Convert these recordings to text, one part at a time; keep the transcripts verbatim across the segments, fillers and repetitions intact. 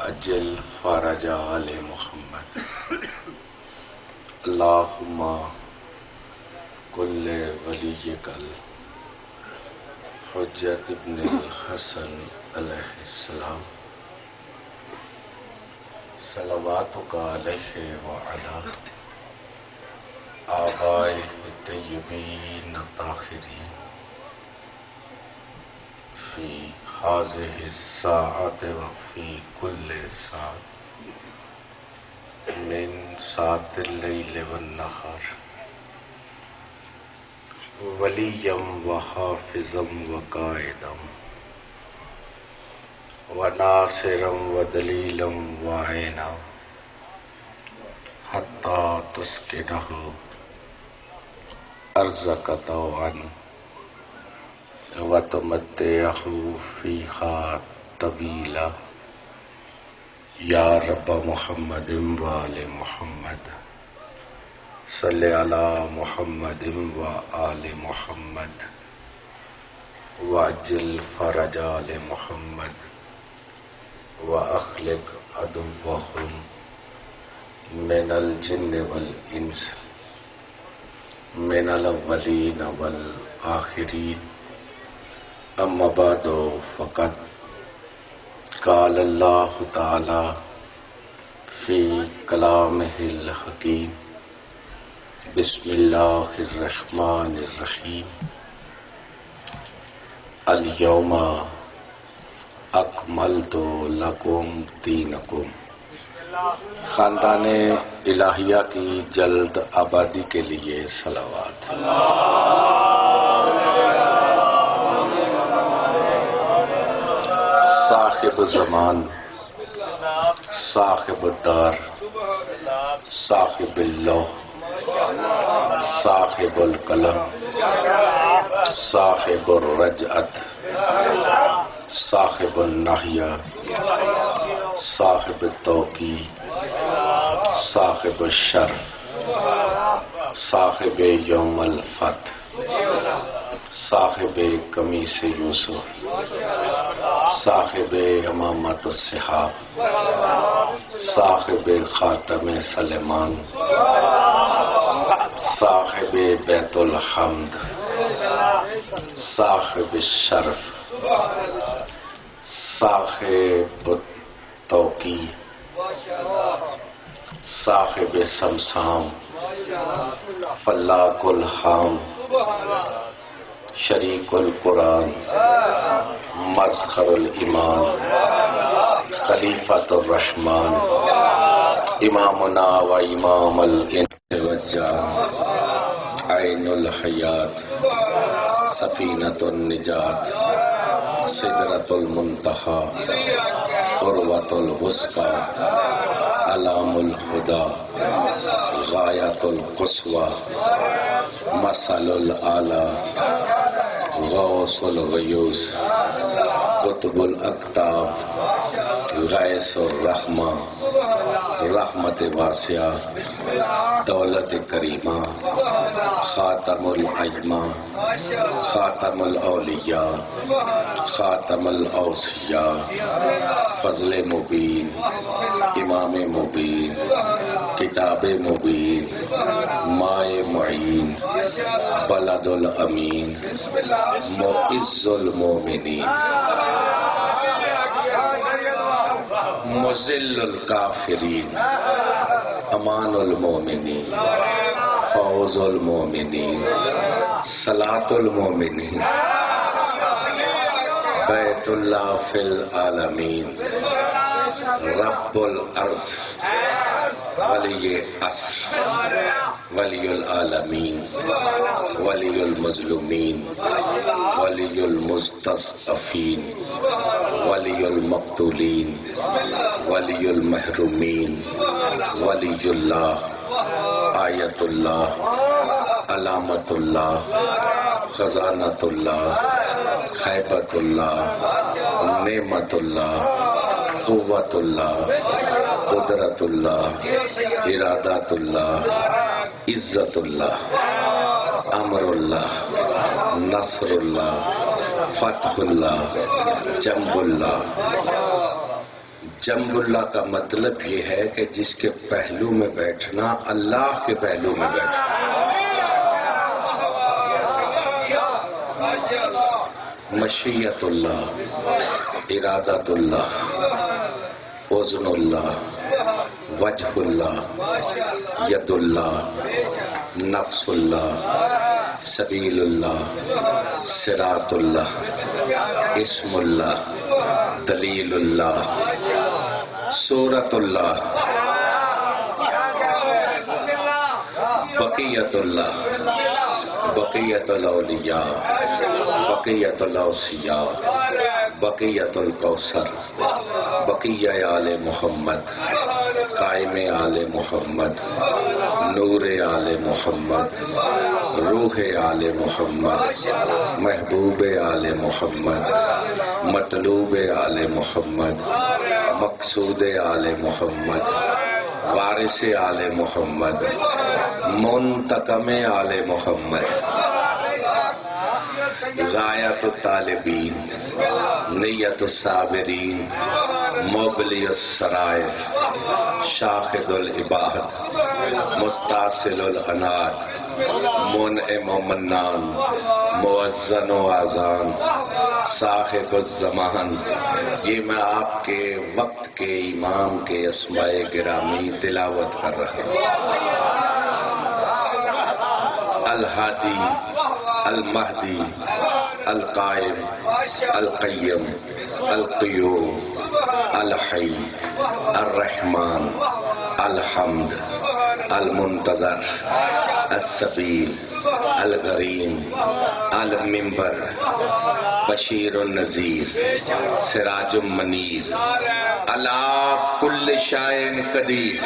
وعجل fridge آل محمد اللہم کل ولیک الحجت ابن الحسن علیہ السلام صلواتک علیہ وعلی آبائہ الطیبین الطاہرین فی هذه الساعة وفي كل ساعة من ساعة الليل والنهار وليا وحافظا وقائدا وناصرا ودليلا وعينا حتى تسكنه أرزق طوعا وتمتعه فيها طويلا يا رب محمد وآل محمد صل على محمد وآل محمد وعجل فرج آل محمد وأخلق عدوهم من الجن والإنس من الأولين والآخرين اما بعد فقد قال اللہ تعالی فی کلامہ الحکیم بسم اللہ الرحمن الرحیم الیوم اکملت لکم دینکم۔ خاندان الہیہ کی جلد آبادی کے لیے صلوات۔ صاحب زمان، صاحب الدار، صاحب اللوح، صاحب القلم، صاحب الرجعت، صاحب النحیہ، صاحب التوقیع، صاحب الشرف، صاحب یوم الفتح، صاحب قمیص یوسف، صاحب امامت الصحاب، صاحب خاتم سلیمان، صاحب بیت الحمد، صاحب الشرف، صاحب التوقیع، صاحب سمسام، فلاک الحام، شریک القرآن، مظہر الایمان، خلیفۃ الرحمن، امامنا و امام الانس والجان، عین الحیات، سفینۃ النجات، سدرۃ المنتہی، عروۃ الوثقی، علام الہدی، غایۃ القصوی، مثل الاعلی، غوث الغیوث، قطب الاقطاب، غیث الرحمہ، رحمت واسعہ، دولت کریمہ، خاتم الائمہ، خاتم الاولیاء، خاتم الاوصیاء، فضل مبین، امام مبین، کتاب مبین، مائے معین، بلد الامین، معز المومنین، مذل الکافرین، امان المومنین، فوز المومنین، صلاة المومنین، بیت اللہ فی العالمین، رب الارض، ولی عصر، ولی العالمین، ولی المظلومین، ولی المستضعفین، ولی المقتولین، ولی المحرومین، ولی اللہ، آیت اللہ، علامت اللہ، خزانت اللہ، خیبت اللہ، نعمت اللہ، قوت اللہ، قدرت اللہ، ارادات اللہ، عزت اللہ، امر اللہ، نصر اللہ، فتح اللہ، جنب اللہ، جنب اللہ کا مطلب یہ ہے کہ جس کے پہلو میں بیٹھنا اللہ کے پہلو میں بیٹھنا. مشیت اللہ، ارادت اللہ، اذن اللہ، وجہ اللہ، ید اللہ، نفس اللہ، سبیل اللہ، صراط اللہ، اسم اللہ، دلیل اللہ، صورت اللہ، بقیت اللہ، بقیت الاولیاء، بقیت الاوصیاء، بقیت الکوثر، بقیہ آل محمد، قائم آل محمد، نور آل محمد، روح آل محمد، محبوب آل محمد، مطلوب آل محمد، مقصود آل محمد، وارث آل محمد، منتقم آل محمد، غایت الطالبین، نیت الصابرین، مبلی السرائر، شاہد العباد، مستاصل الانات، منعم و منان، موزن و آزان، صاحب الزمان. یہ میں آپ کے وقت کے امام کے اسماء گرامی تلاوت کر رہا ہوں. الہادی، المہدی، القائم، القیم، القیوم، الحی، الرحمن، الحمد، المنتظر، السبیل، الغریم، المنبر، بشیر النذیر، سراج منیر، علی کل شیء قدیر.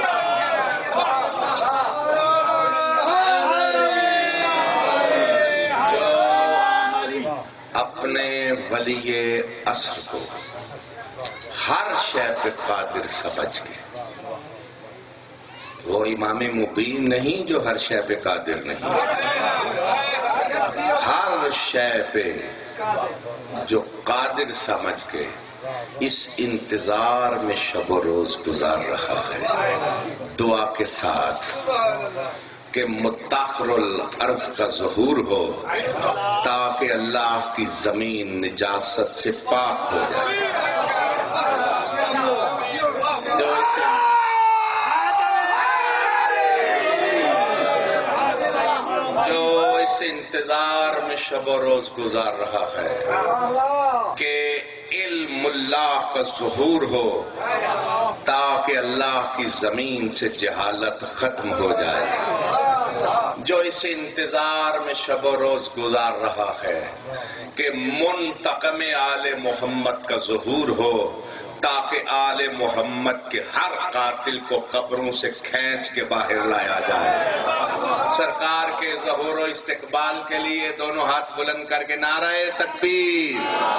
اپنے ولی عصر کو ہر شے پہ قادر سمجھ کے، وہ امام مبین نہیں جو ہر شے پہ قادر نہیں، ہر شے پہ جو قادر سمجھ کے اس انتظار میں شب و روز گزار رہا ہے، دعا کے ساتھ کہ متاخر الارض کا ظہور ہو تاکہ اللہ کی زمین نجاست سے پاک ہو جائے. جو اسے جو اس انتظار میں شب و روز گزار رہا ہے کہ علم اللہ کا ظہور ہو تاکہ اللہ کی زمین سے جہالت ختم ہو جائے، جو اس انتظار میں شب و روز گزار رہا ہے کہ منتقم آل محمد کا ظہور ہو تاکہ آل محمد کے ہر قاتل کو قبروں سے کھینچ کے باہر لایا جائے. سرکار کے ظہور و استقبال کے لیے دونوں ہاتھ بلند کر کے نعرہ تکبیر.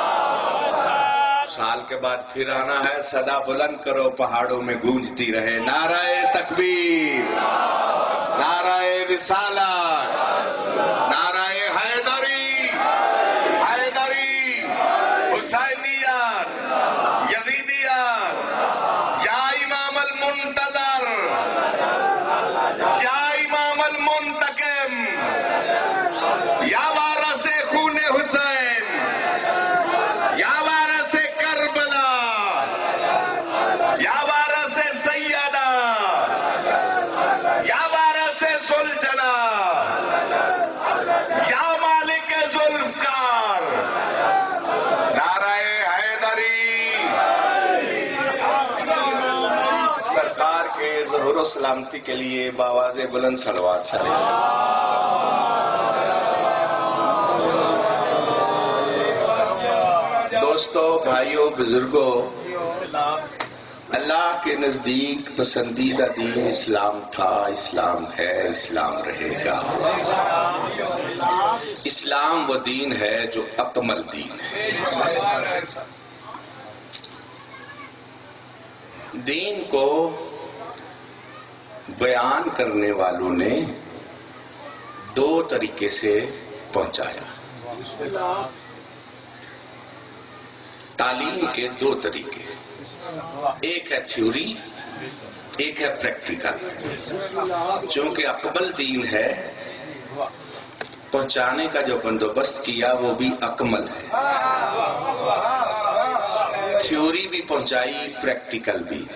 سال کے بعد پھر آنا ہے، صدا بلند کرو، پہاڑوں میں گونجتی رہے نعرہ تکبیر، نعرہ رسالت، نعرہ حیدری، حیدری، حسینیت، یزیدیت، یا امام المنتظر، یا امام المنتقم، یا وارث خون حسین، یا وارث کربلا، یا وارث سیدہ، یا وارث سلجنا، یا مالک ذوالفقار، نعرہ حیدری. سرکار کے ظہور و سلامتی کے لیے بآواز بلند صلوات چلے. دوستو، بھائیوں، بزرگوں، اللہ کے نزدیک پسندیدہ دین اسلام تھا، اسلام ہے، اسلام رہے گا. اسلام وہ دین ہے جو اکمل دین ہے. دین کو بیان کرنے والوں نے دو طریقے سے پہنچایا. تعلیم کے دو طریقے. ایک ہے تھیوری، ایک ہے پریکٹیکل. چونکہ اکمل دین ہے، پہنچانے کا جو بندوبست کیا وہ بھی اکمل ہے. تھیوری بھی پہنچائی، پریکٹیکل بھی.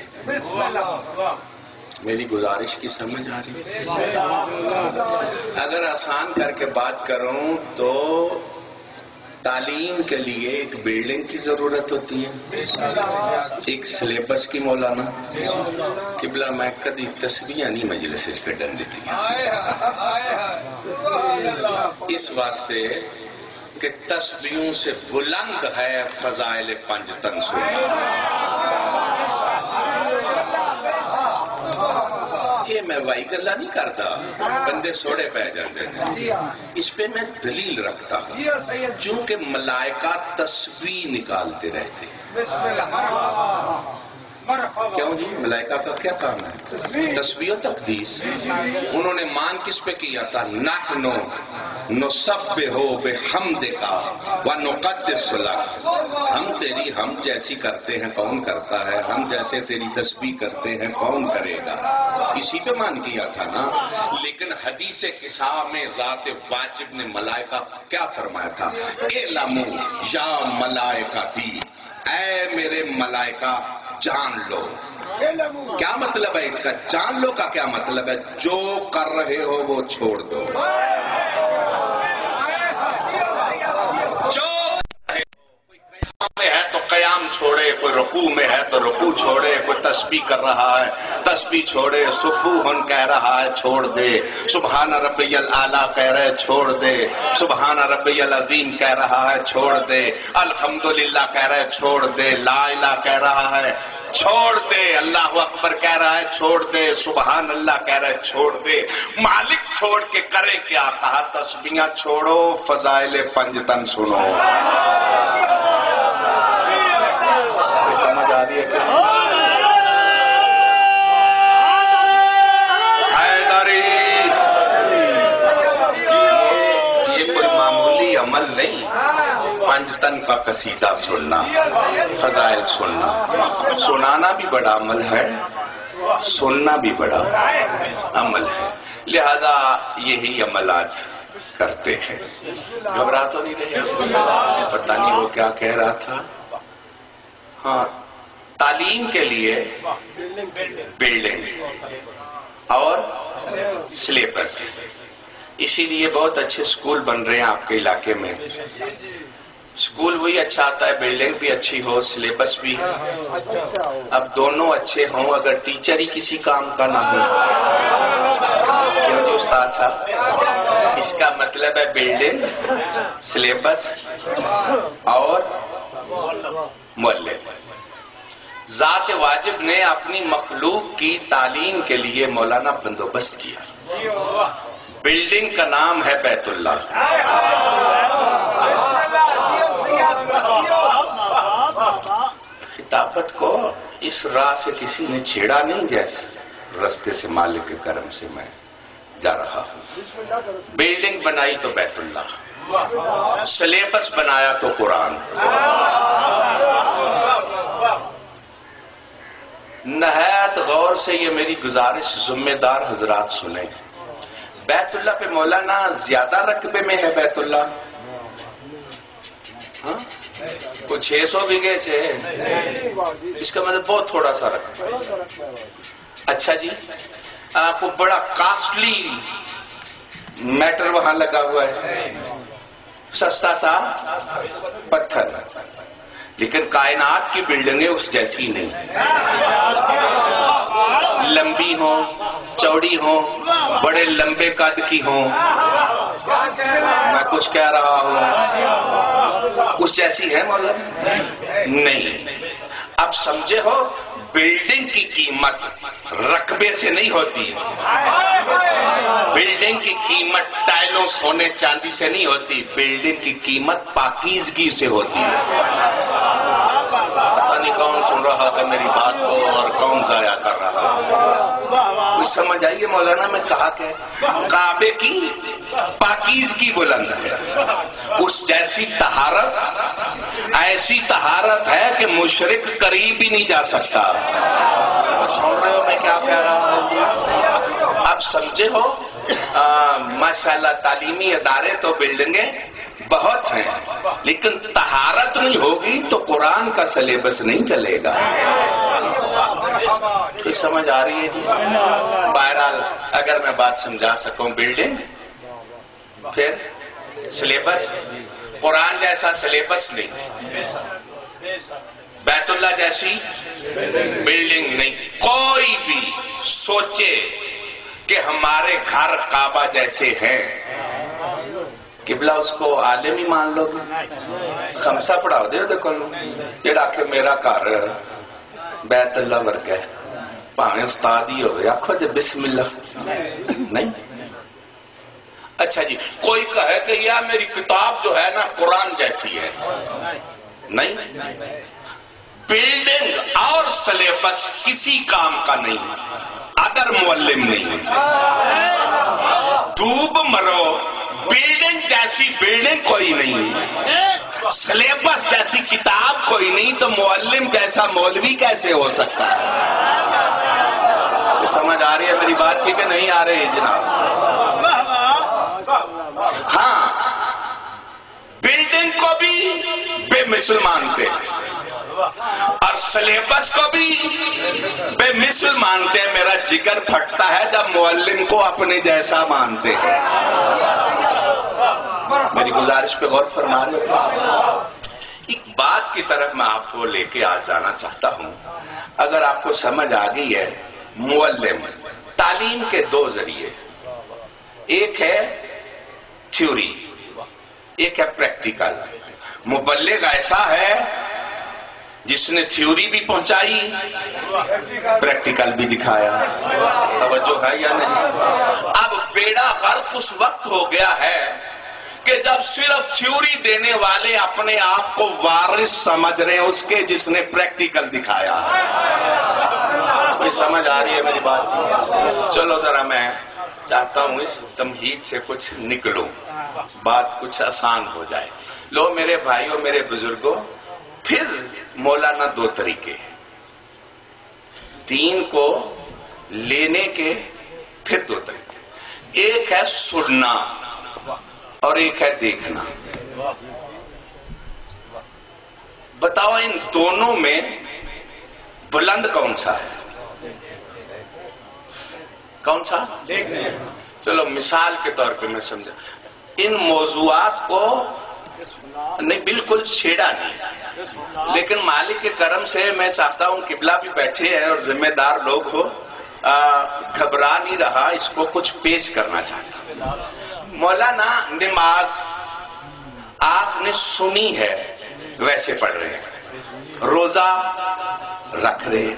میری گزارش کی سمجھ آ رہی ہے؟ اگر آسان کر کے بات کروں تو تعلیم کے لیے ایک بلڈنگ کی ضرورت ہوتی ہے، ایک سلیبس کی. مولانا قبلہ میں کدی تسبیحاں نہیں مجلس وچ کڈن دیتی اس واسطے کہ تسبیحوں سے بلند ہے فضائل پنج تن سننا. یہ میں وائی گلا نہیں کرتا، بندے سوڑے پہ جاندے ہیں. اس پہ میں دلیل رکھتا ہوں، چونکہ ملائکہ تسبیح نکالتے رہتے ہیں. کیوں جی؟ ملائکہ کا کیا کام ہے؟ تسبیح و تقدیس. انہوں نے مان کس پہ کیا تھا؟ نحنو نسبحو بحمدک ونقدس لک. ہم تیری ہم جیسی کرتے ہیں کون کرتا ہے، ہم جیسے تیری تسبیح کرتے ہیں کون کرے گا. اسی پہ مان کیا تھا نا. لیکن حدیث قصہ میں ذات واجب نے ملائکہ کیا فرمایا تھا؟ اعلموا یا ملائکتی، اے میرے ملائکہ جان لو. کیا مطلب ہے اس کا؟ جان لو کا کیا مطلب ہے؟ جو کر رہے ہو وہ چھوڑ دو. جو میں ہے تو قیام چھوڑے، کوئی رکوع میں ہے تو رکوع چھوڑے، کوئی تسبیح کر رہا ہے تسبیح چھوڑے، سبوحن کہہ رہا ہے چھوڑ دے، سبحان ربی الاعلیٰ کہہ رہے چھوڑ دے، سبحان ربی العظیم کہہ رہا ہے چھوڑ دے، الحمدللہ کہہ رہے چھوڑ دے، لا الہ کہہ رہا ہے چھوڑ دے، اللہ اکبر کہہ رہا ہے چھوڑ دے، سبحان اللہ کہہ رہا ہے چھوڑ دے. مالک چھوڑ کے کرے کیا؟ کہا تسبیحاں چھوڑو، فضائل پنج تن سنو. سمجھ آ رہی ہے کہ حیدری یہ کوئی معمولی عمل نہیں. پنج تن کا قصیدہ سننا، فضائل سننا، سنانا بھی بڑا عمل ہے، سننا بھی بڑا عمل ہے. لہذا یہی عمل آج کرتے ہیں. گھبرا تو نہیں رہے؟ پتہ نہیں وہ کیا کہہ رہا تھا. ہاں، تعلیم کے لیے بلڈنگ اور سلیبس. اسی لیے بہت اچھے سکول بن رہے ہیں آپ کے علاقے میں. سکول وہی اچھا آتا ہے، بلڈنگ بھی اچھی ہو، سلیبس بھی. اب دونوں اچھے ہوں اگر ٹیچر ہی کسی کام کا نہ ہو. کیوں جی استاد صاحب؟ اس کا مطلب ہے بلڈنگ، سلیبس اور مولد. ذات واجب نے اپنی مخلوق کی تعلیم کے لیے مولانا بندوبست کیا. بلڈنگ کا نام ہے بیت اللہ. خطابت کو اس راہ سے کسی نے چھیڑا نہیں جیسے رستے سے مالک کے کرم سے میں جا رہا ہوں. بلڈنگ بنائی تو بیت اللہ، سلیبس بنایا تو قرآن. نہایت غور سے یہ میری گزارش ذمہ دار حضرات سنیں. بیت اللہ پہ مولانا زیادہ رقبے میں ہے بیت اللہ. ہاں کوئی چھ سو بیگھے چھ، اس کا مطلب بہت تھوڑا سا رقبہ. اچھا جی، آپ کو بڑا کاسٹلی میٹر وہاں لگا ہوا ہے، سستا سا پتھر. لیکن کائنات کی بلڈنگیں اس جیسی نہیں. لمبی ہوں، چوڑی ہوں، بڑے لمبے قد کی ہوں. میں کچھ کہہ رہا ہوں اس جیسی ہے مولانا؟ نہیں. اب سمجھے ہو، بلڈنگ کی قیمت رقبے سے نہیں ہوتی. بلڈنگ کی قیمت ٹائلوں سونے چاندی سے نہیں ہوتی. بلڈنگ کی قیمت پاکیزگی سے ہوتی ہے. پتہ نہیں کون سن رہا ہے میری بات کو اور کون کون ضائع کر رہا ہے؟ کوئی سمجھ آئیے مولانا میں کہا کہ کعبے کی پاکیزگی بلند ہے، اس جیسی طہارت، ایسی طہارت ہے کہ مشرک قریب ہی نہیں جا سکتا۔ سن رہے ہو میں کیا کہہ رہا ہوں؟ اب سمجھے ہو؟ ماشاءاللہ تعلیمی ادارے تو بلڈنگیں بہت ہیں، لیکن طہارت نہیں ہوگی تو قرآن کا سلیبس نہیں چلے گا۔ کوئی سمجھ آ رہی ہے جی؟ بہرحال اگر میں بات سمجھا سکوں، بلڈنگ پھر سلیبس، قرآن جیسا سلیبس نہیں، بیت اللہ جیسی بلڈنگ نہیں۔ کوئی بھی سوچے کہ ہمارے گھر کعبہ جیسے ہیں، قبلہ اس کو عالم ہی مان لو گے؟ خمسہ پڑھاؤ دے دیکھو جڑا کہ میرا گھر بیت اللہ ورگا ہے، پاویں استاد ہی ہوئے آکھو جے بسم اللہ نہیں۔ اچھا جی، کوئی کہے کہ یا میری کتاب جو ہے نا قرآن جیسی ہے، نہیں۔ بلڈنگ اور سلیبس کسی کام کا نہیں اگر معلم نہیں۔ ڈوب مرو، بلڈنگ جیسی بلڈنگ کوئی نہیں، سلیبس جیسی کتاب کوئی نہیں، تو معلم جیسا مولوی کیسے ہو سکتا ہے؟ سمجھ آ رہی ہے میری بات کی کہ نہیں آ رہی جناب؟ ہاں، بلڈنگ کو بھی بے مثل مانتے اور سلیبس کو بھی بے مثل مانتے ہیں۔ میرا جگر پھٹتا ہے جب معلم کو اپنے جیسا مانتے ہیں۔ میری گزارش پہ غور فرما رہے ہیں؟ ایک بات کی طرف میں آپ کو لے کے آ جانا چاہتا ہوں، اگر آپ کو سمجھ آ گئی ہے۔ معلم تعلیم کے دو ذریعے، ایک ہے تھیوری، ایک ہے پریکٹیکل۔ مبلغ ایسا ہے جس نے تھیوری بھی پہنچائی، پریکٹیکل بھی دکھایا۔ توجہ ہے یا نہیں؟ اب بیڑا غرق اس وقت ہو گیا ہے کہ جب صرف تھیوری دینے والے اپنے آپ کو وارث سمجھ رہے ہیں اس کے جس نے پریکٹیکل دکھایا۔ کوئی سمجھ آ رہی ہے میری بات کی؟ چلو ذرا میں چاہتا ہوں اس تمہید سے کچھ نکلوں، بات کچھ آسان ہو جائے۔ لو میرے بھائیوں، میرے بزرگوں، پھر مولانا دو طریقے، دین کو لینے کے پھر دو طریقے، ایک ہے سننا اور ایک ہے دیکھنا۔ بتاؤ ان دونوں میں بلند کون سا ہے؟ کون سا؟ چلو مثال کے طور پہ میں سمجھا، ان موضوعات کو نہیں بالکل چھیڑا نہیں، لیکن مالک کے کرم سے میں چاہتا ہوں قبلہ بھی بیٹھے ہیں اور ذمہ دار لوگ ہو، گھبرا نہیں رہا، اس کو کچھ پیش کرنا چاہتا ہوں۔ مولانا نماز آپ نے سنی ہے ویسے پڑھ رہے ہیں، روزہ رکھ رہے،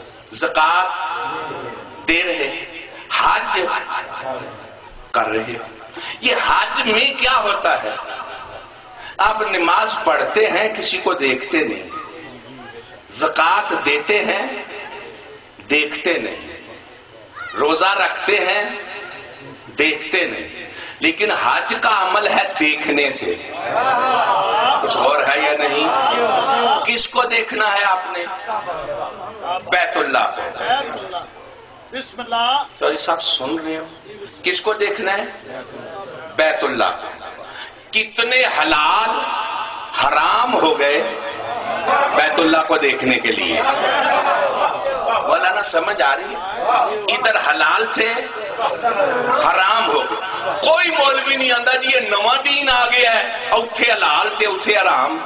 زکوٰۃ دے رہے، حج کر رہے۔ یہ حج میں کیا ہوتا ہے؟ آپ نماز پڑھتے ہیں، کسی کو دیکھتے نہیں، زکوٰۃ دیتے ہیں، دیکھتے نہیں، روزہ رکھتے ہیں، دیکھتے نہیں، لیکن حج کا عمل ہے دیکھنے سے۔ کچھ اور ہے یا نہیں؟ کس کو دیکھنا ہے آپ نے؟ بیت اللہ کو۔ بسم اللہ سوری صاحب سن رہے ہو؟ کس کو دیکھنا ہے؟ بیت اللہ کو۔ کتنے حلال حرام ہو گئے بیت اللہ کو دیکھنے کے لیے؟ مولانا سمجھ آ رہی ہے؟ ادھر حلال تھے، حرام ہو گئے۔ کوئی مولوی نہیں آندا جی یہ نواں دین آ گیا ہے، اوتھے حلال تھے اوتھے حرام۔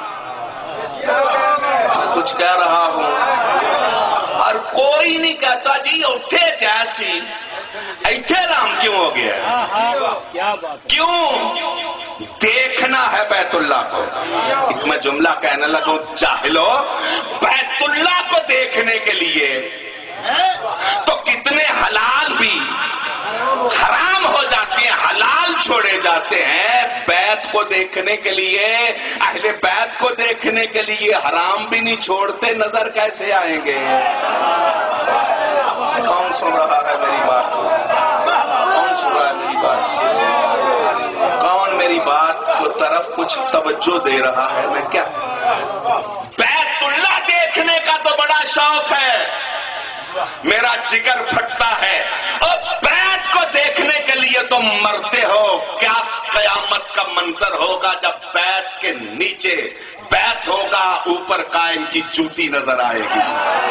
کچھ کہہ رہا ہوں، اور کوئی نہیں کہتا جی اوتھے جیسی ایتھے حرام کیوں ہو گیا ہے؟ کیوں؟ دیکھنا ہے بیت اللہ کو۔ ایک میں جملہ کہنے لگا، جاہلو، بیت اللہ کو دیکھنے کے لیے تو کتنے حلال بھی حرام ہو جاتے ہیں، حلال چھوڑے جاتے ہیں۔ بیت کو دیکھنے کے لیے، اہل بیت کو دیکھنے کے لیے حرام بھی نہیں چھوڑتے، نظر کیسے آئیں گے؟ کون سن رہا ہے میری بات کو؟ کون سن رہا ہے میری بات؟ کون میری بات کو طرف کچھ توجہ دے رہا ہے؟ میں کیا بیت اللہ دیکھنے کا تو بڑا شوق ہے، میرا جگر پھٹتا ہے، اور بیت کو دیکھنے کے لیے تم مرتے ہو۔ کیا قیامت کا منظر ہوگا جب بیت کے نیچے بیت ہوگا، اوپر قائم کی جوتی نظر آئے گی،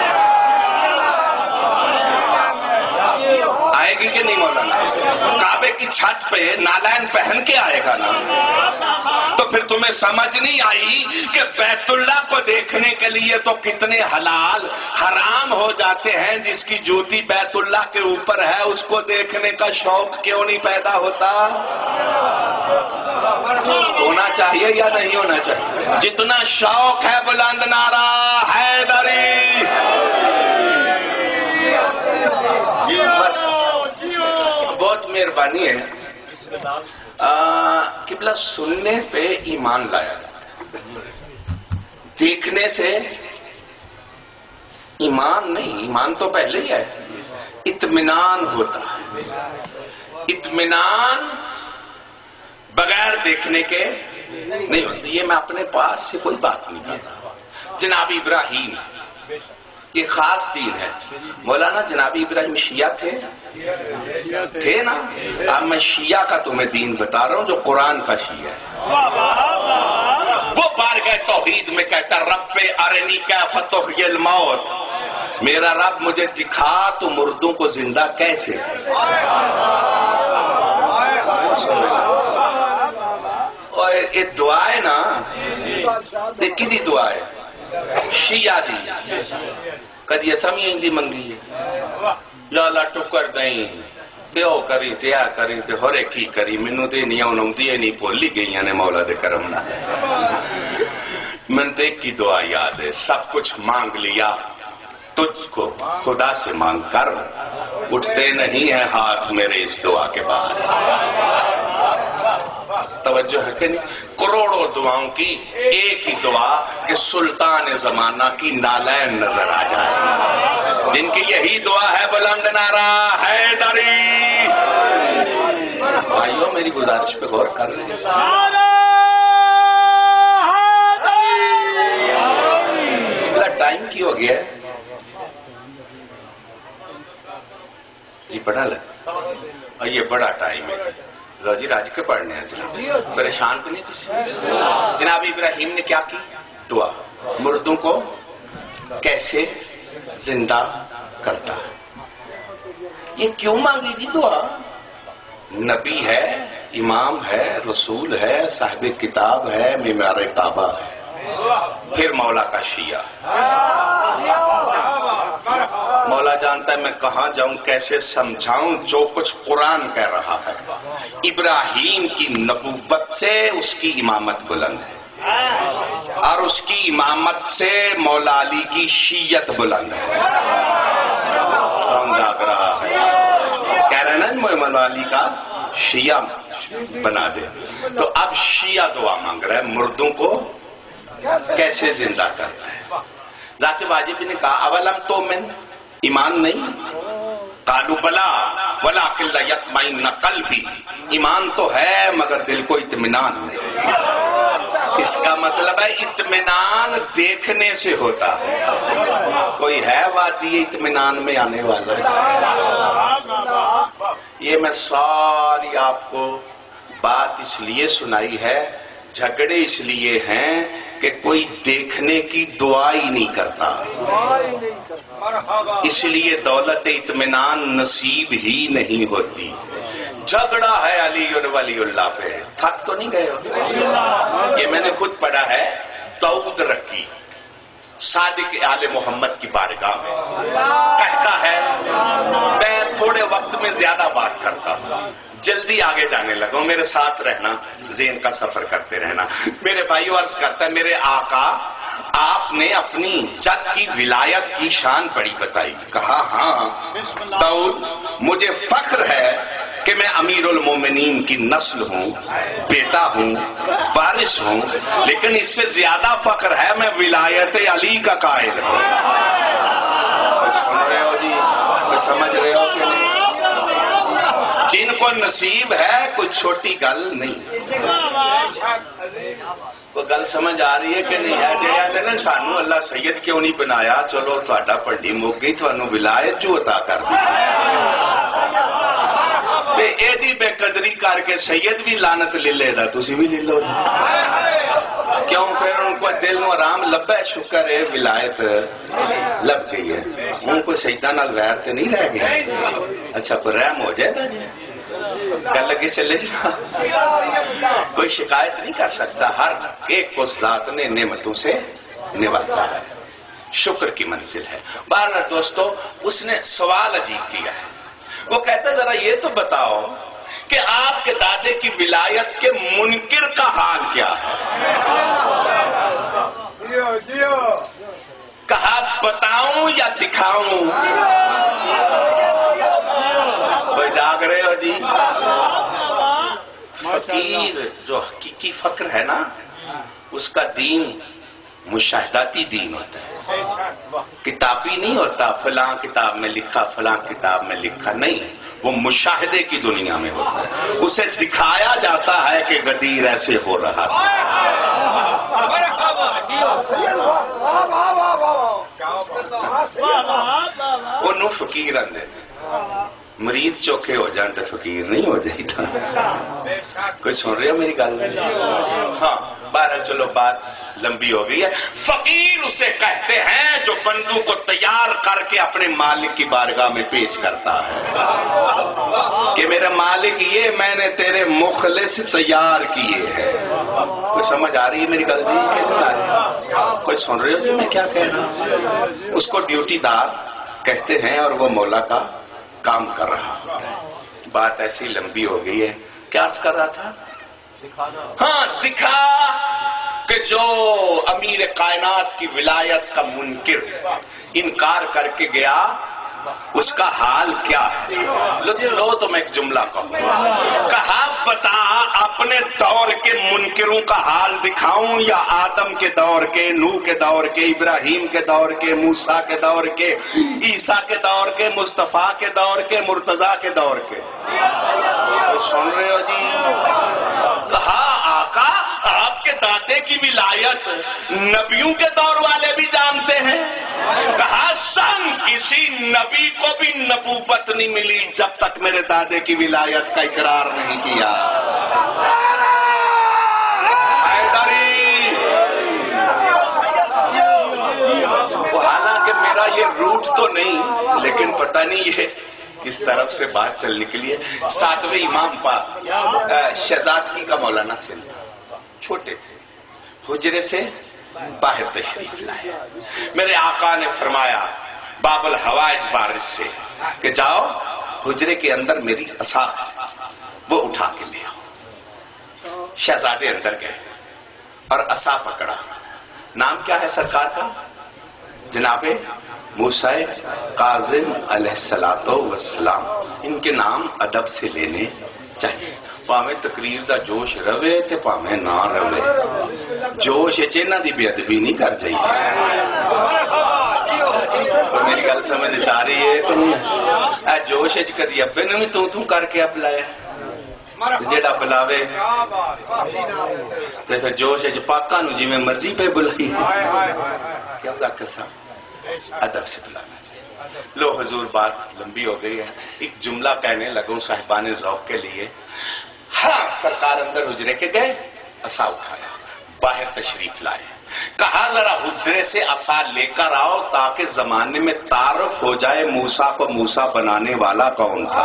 آئے گی کہ نہیں مولانا؟ کعبے کی چھت پہ نالین پہن کے آئے گا نا؟ تو پھر تمہیں سمجھ نہیں آئی کہ بیت اللہ کو دیکھنے کے لیے تو کتنے حلال حرام ہو جاتے ہیں، جس کی جوتی بیت اللہ کے اوپر ہے اس کو دیکھنے کا شوق کیوں نہیں پیدا ہوتا؟ ہونا چاہیے یا نہیں ہونا چاہیے؟ جتنا شوق ہے بلند نعرہ حیدری، بس بہت مہربانی ہے۔ قبلہ سننے پہ ایمان لایا جاتا ہے، دیکھنے سے ایمان نہیں، ایمان تو پہلے ہی ہے، اطمینان ہوتا ہے۔ اطمینان بغیر دیکھنے کے نہیں ہوتا۔ یہ میں اپنے پاس سے کوئی بات نہیں کر رہا۔ جناب ابراہیم یہ خاص دین ہے مولانا۔ جناب ابراہیم شیعہ تھے تھے نا؟ اب میں شیعہ کا تمہیں دین بتا رہا ہوں جو قرآن کا شیعہ ہے۔ وہ بارگاہ توحید میں کہتا رب ارنی کیف تحیی الموت، میرا رب مجھے دکھا تو مردوں کو زندہ کیسے۔ اور یہ دعا ہے نا، دیکھی دی دعا ہے شیعہ دی، کدی سمجھ دی منگی ہے لالا ٹکر دیں تے او کری تے آ کری تے ہورے کی کری، منو تے نہیں آن آمدی ہے، نہیں بھولی گئی نے مولا دے کرم نہ۔ من تے ایک کی دعا یاد ہے، سب کچھ مانگ لیا تجھ کو خدا سے مانگ کر، اٹھتے نہیں ہیں ہاتھ میرے اس دعا کے بعد۔ توجہ ہے کہ نہیں؟ کروڑوں دعاؤں کی ایک ہی دعا کہ سلطان زمانہ کی نالین نظر آ جائے، جن کی یہی دعا ہے بلند نعرہ حیدری۔ بھائیوں میری گزارش پہ غور کر رہے ہیں؟ ٹائم کی ہو گیا ہے جی، پڑھا لگ اور یہ بڑا ٹائم ہے لو جی، راج کے پڑھنے ہیں جناب، پریشان تو نہیں جس جناب ابراہیم نے کیا کی دعا، مردوں کو کیسے زندہ کرتا ہے۔ یہ کیوں مانگی جی دعا؟ نبی ہے، امام ہے، رسول ہے، صاحب کتاب ہے، معمار کعبہ ہے، پھر مولا کا شیعہ۔ مولا جانتا ہے میں کہاں جاؤں، کیسے سمجھاؤں جو کچھ قرآن کہہ رہا ہے۔ ابراہیم کی نبوت سے اس کی امامت بلند ہے، اور اس کی امامت سے مولا علی کی شیعت بلند ہے۔ کون جاگ رہا ہے؟ کہہ رہے نا مولا علی کا شیعہ بنا دے۔ تو اب شیعہ دعا مانگ رہا ہے، مردوں کو کیسے زندہ کرتا ہے۔ ذات واجب نے کہا اولم تومن، ایمان نہیں؟ قالوا بلا ولکن لا یطمئن قلبی، ایمان تو ہے مگر دل کو اطمینان نہیں۔ اس کا مطلب ہے اطمینان دیکھنے سے ہوتا ہے۔ کوئی ہے وادی اطمینان میں آنے والا؟ یہ میں ساری آپ کو بات اس لیے سنائی ہے، جھگڑے اس لیے ہیں کہ کوئی دیکھنے کی دعا ہی نہیں کرتا، اس لیے دولت اطمینان نصیب ہی نہیں ہوتی۔ جھگڑا ہے علی ولی اللہ پہ، تھک تو نہیں گئے ہو؟ یہ میں نے خود پڑھا ہے، داؤد رکی صادق آل محمد کی بارگاہ میں کہتا ہے میں تھوڑے وقت میں زیادہ بات کرتا ہوں، جلدی آگے جانے لگا، میرے ساتھ رہنا، ذہن کا سفر کرتے رہنا۔ میرے بھائی عرض کرتا ہے میرے آقا آپ نے اپنی جد کی ولایت کی شان بڑی بتائی۔ کہا ہاں داؤد مجھے فخر ہے کہ میں امیر المومنین کی نسل ہوں، بیٹا ہوں، وارث ہوں، لیکن اس سے زیادہ فخر ہے میں ولایت علی کا قائل ہوں۔ سن رہے ہو جی؟ سمجھ رہے ہو کہ نہیں؟ جن کو نصیب ہے کوئی چھوٹی گل نہیں. کوئی گل سمجھ آ رہی ہے کہ نہیں ہے؟ جڑے آتے نا سانو اللہ سید کیوں نہیں بنایا، چلو تہاڈا پنڈی مک گئی، تھانو ولایت جو عطا کر دی تے ایدی بے قدری کر کے سید بھی لعنت لے لے دا، تسی بھی لے لو. کیوں؟ پھر ان کو دل نو آرام لبا ہے، شکر ہے ولایت لب گئی ہے، ان کو سجدہ نال غیر تے نہیں رہ گیا. اچھا کوئی رحم ہو جائے دا جی گل لگے چلے جا، کوئی شکایت نہیں کر سکتا. ہر ایک کو ذات نے نعمتوں سے نوازا ہے، شکر کی منزل ہے. بہرحال دوستو اس نے سوال عجیب کیا ہے. وہ کہتا ذرا یہ تو بتاؤ کہ آپ کے دادے کی ولایت کے منکر کا حال کیا ہے؟ کہا بتاؤں یا دکھاؤں؟ کوئی جاگ رہے ہو جی؟ فقیر جو حقیقی فقر ہے نا، اس کا دین مشاہداتی دین ہوتا ہے، کتابی نہیں ہوتا فلاں کتاب میں لکھا فلاں کتاب میں لکھا نہیں، وہ مشاہدے کی دنیا میں ہوتا ہے. اسے دکھایا جاتا ہے کہ غدیر ایسے ہو رہا تھا. انہوں فقیر اندے مرید چوکھے ہو جان تے فقیر نہیں ہو جائی تھا. کوئی سن رہے ہو میری گل؟ ہاں بہرحال چلو بات لمبی ہو گئی ہے. فقیر اسے کہتے ہیں جو بندوں کو تیار کر کے اپنے مالک کی بارگاہ میں پیش کرتا ہے کہ میرا مالک یہ میں نے تیرے مخلص تیار کیے ہیں. کوئی سمجھ آ رہی ہے میری گل جی کہ نہیں آ رہی؟ کوئی سن رہے ہو جی میں کیا کہہ رہا ہوں؟ اس کو ڈیوٹی دار کہتے ہیں اور وہ مولا کا کام کر رہا ہوتا ہے. بات ایسی لمبی ہو گئی ہے. کیا عرض کر رہا تھا؟ ہاں دکھا کہ جو امیر کائنات کی ولایت کا منکر انکار کر کے گیا اس کا حال کیا ہے. لطف لو تو میں ایک جملہ کہوں. کہا بتا اپنے دور کے منکروں کا حال دکھاؤں یا آدم کے دور کے، نوح کے دور کے، ابراہیم کے دور کے، موسیٰ کے دور کے، عیسیٰ کے دور کے، مصطفیٰ کے دور کے، مرتضیٰ کے دور کے؟ سن رہے ہو جی؟ کہا آقا آپ کے دادے کی ولایت نبیوں کے دور والے بھی جانتے ہیں. کہا سن کسی نبی کو بھی نبوت نہیں ملی جب تک میرے دادے کی ولایت کا اقرار نہیں کیا. حیدری حالانکہ میرا یہ روٹ تو نہیں، لیکن پتہ نہیں یہ کس طرف سے بات چل نکلی ہے. ساتویں امام پاک شہزادگی کا مولانا سندھ چھوٹے تھے، حجرے سے باہر تشریف لائے. میرے آقا نے فرمایا باب الحوائج بارش سے کہ جاؤ حجرے کے اندر میری عصا وہ اٹھا کے لے آؤ. شہزادے اندر گئے اور عصا پکڑا. نام کیا ہے سرکار کا؟ جناب موسیٰ کاظم علیہ الصلوۃ والسلام. ان کے نام ادب سے لینے چاہیے. پاویں تقریر دا جوش روے تے پاویں نہ روے، جوش چینہ دی بے ادبی نہیں کر جائی. میری گل سمجھ آ رہی ہے کہ نہیں؟ اے جوش اچ کدی ابے نے بھی تو تو کر کے اب لایا جیڑا بلاوے تے پھر جوش اچ پاکاں نو جویں مرضی پہ بلائی. کیا ذاکر صاحب ادب سے بلانا چاہیے. لو حضور بات لمبی ہو گئی ہے، ایک جملہ کہنے لگوں صاحبان ذوق کے لیے. ہاں سرکار اندر حجرے کے گئے، عصا اٹھایا، باہر تشریف لائے. کہا ذرا حجرے سے عصا لے کر آؤ تاکہ زمانے میں تعارف ہو جائے موسیٰ کو موسیٰ بنانے والا کون تھا.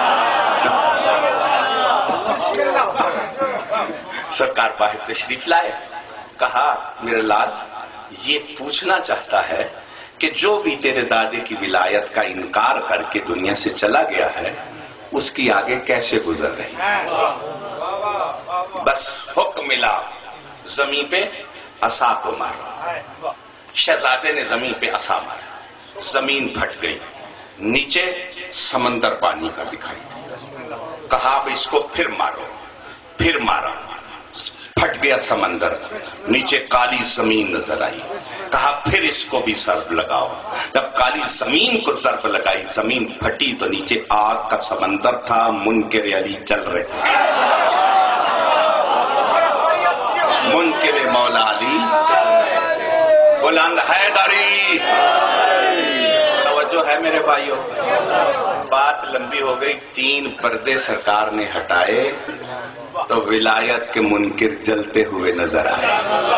سرکار باہر تشریف لائے. کہا میرے لال یہ پوچھنا چاہتا ہے کہ جو بھی تیرے دادے کی ولایت کا انکار کر کے دنیا سے چلا گیا ہے اس کی آگے کیسے گزر رہی ہے. بس حکم ملا زمین پہ عصا کو مارو. شہزادے نے زمین پہ عصا مارا، زمین پھٹ گئی، نیچے سمندر پانی کا دکھائی دی. کہا اب اس کو پھر مارو، پھر مارا، پھٹ گیا سمندر، نیچے کالی زمین نظر آئی، کہا پھر اس کو بھی ضرب لگاؤ۔ جب کالی زمین کو ضرب لگائی، زمین پھٹی تو نیچے آگ کا سمندر تھا، منکر علی چل رہے تھے۔ منکر مولا علی بلند حیدری۔ توجہ ہے میرے بھائیوں، بات لمبی ہو گئی، تین پردے سرکار نے ہٹائے تو ولایت کے منکر جلتے ہوئے نظر آئے۔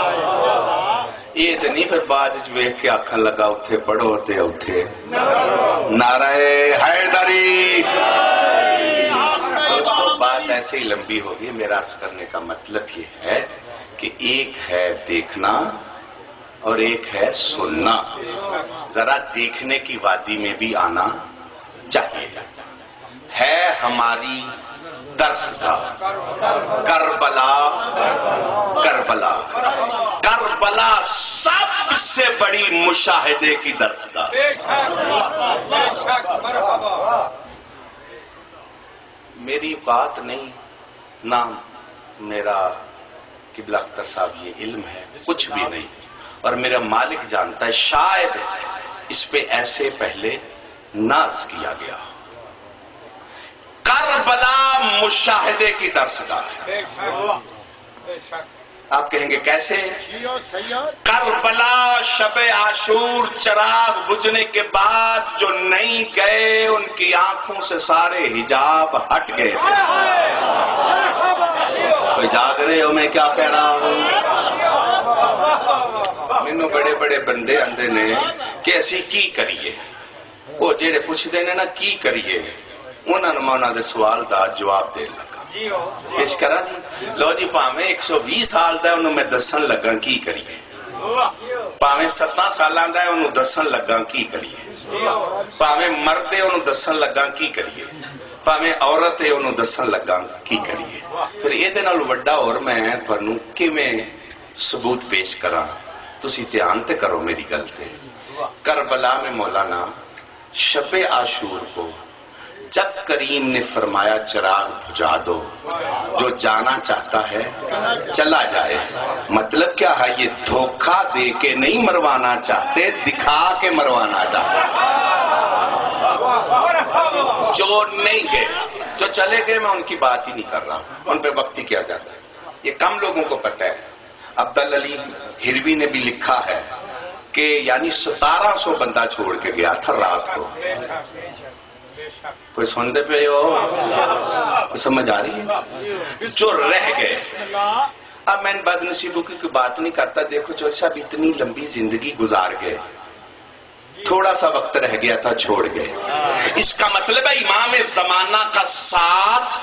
یہ تو نہیں پھر بعد ویکھ کے آنکھن لگا اتھے پڑھو تے اتھے نعرہ حیدری۔ دوستو بات ایسے ہی لمبی ہوگی، میرا عرض کرنے کا مطلب یہ ہے کہ ایک ہے دیکھنا اور ایک ہے سننا۔ ذرا دیکھنے کی وادی میں بھی آنا چاہیے۔ ہے ہماری درس گاہ کربلا، کربلا کربلا سب سے بڑی مشاہدے کی درس گاہ۔ میری بات نہیں، نہ میرا قبلہ اختر صاحب یہ علم ہے، کچھ بھی نہیں، اور میرا مالک جانتا ہے شاید اس پہ ایسے پہلے ناز کیا گیا۔ کربلا مشاہدے کی درس گاہ ہے۔ آپ کہیں گے کیسے؟ کربلا شب عاشور چراغ بجھنے کے بعد جو نہیں گئے ان کی آنکھوں سے سارے حجاب ہٹ گئے تھے۔ کوئی جاگ رہے ہو میں کیا کہہ رہا ہوں؟ مینوں بڑے بڑے بندے آندے نے کہ اسی کی کریے، وہ جیڑے پوچھ دینے نا کی کریے، انہاں نے انہاں دے سوال دا جواب دے لگا۔ پیش کرا جی، لو جی پاویں ایک سو بیس سال دا انہوں میں دسن لگا کی کریے، پاویں ستاں سالاں دا انہوں دسن لگا کی کریے، پاویں مردے انہوں دسن لگا کی کریے، پاویں عورت ہے انہوں دسن لگا کی کریے۔ پھر یہ دے نال وڈا اور میں تھانوں کیویں ثبوت پیش کراں، تسی دھیان تے کرو میری گل تے۔ کربلا میں مولانا شب عاشور کو جب کریم نے فرمایا چراغ بجھا دو، جو جانا چاہتا ہے چلا جائے، مطلب کیا ہے؟ یہ دھوکہ دے کے نہیں مروانا چاہتے، دکھا کے مروانا چاہتے۔ جو نہیں گئے جو چلے گئے میں ان کی بات ہی نہیں کر رہا، ان پہ وقت ہی کیا جاتا ہے، یہ کم لوگوں کو پتہ ہے۔ عبدالعلی ہروی نے بھی لکھا ہے کہ یعنی ستارہ سو بندہ چھوڑ کے گیا تھا رات کو۔ کوئی سن دے پہ ہو؟ کوئی سمجھ آ رہی ہے؟ جو رہ گئے، اب میں ان بد نصیبوں کی کوئی بات نہیں کرتا، دیکھو چور صاحب اتنی لمبی زندگی گزار گئے، تھوڑا سا وقت رہ گیا تھا چھوڑ گئے۔ اس کا مطلب ہے امام زمانہ کا ساتھ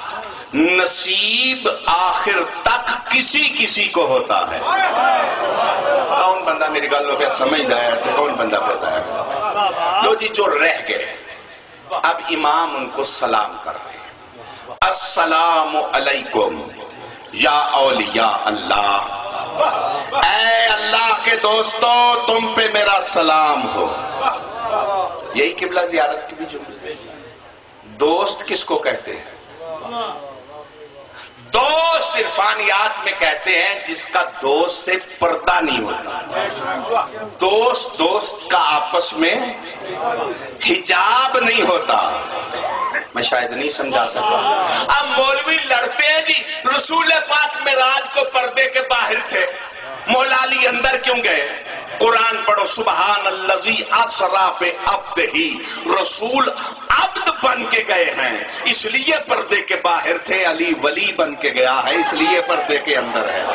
نصیب آخر تک کسی کسی کو ہوتا ہے۔ کون بندہ میری گل لو پہ سمجھ دایا تو کون بندہ پہ جائے گا؟ لو جی جو رہ گئے، اب امام ان کو سلام کر رہے ہیں، السلام علیکم یا اولیاء اللہ، اے اللہ کے دوستو تم پہ میرا سلام ہو۔ یہی قبلہ زیارت کی بھی جملے۔ دوست کس کو کہتے ہیں؟ دوست عرفانیات میں کہتے ہیں جس کا دوست سے پردہ نہیں ہوتا، دوست دوست کا آپس میں حجاب نہیں ہوتا۔ میں شاید نہیں سمجھا سکتا۔ اب مولوی لڑتے ہیں جی رسول پاک معراج کو پردے کے باہر تھے، مولا علی اندر کیوں گئے؟ قرآن پڑھو، سبحان الذی اسریٰ بعبدہ، رسول عبد بن کے گئے ہیں اس لیے پردے کے باہر تھے، علی ولی بن کے گیا ہے اس لیے پردے کے اندر ہے۔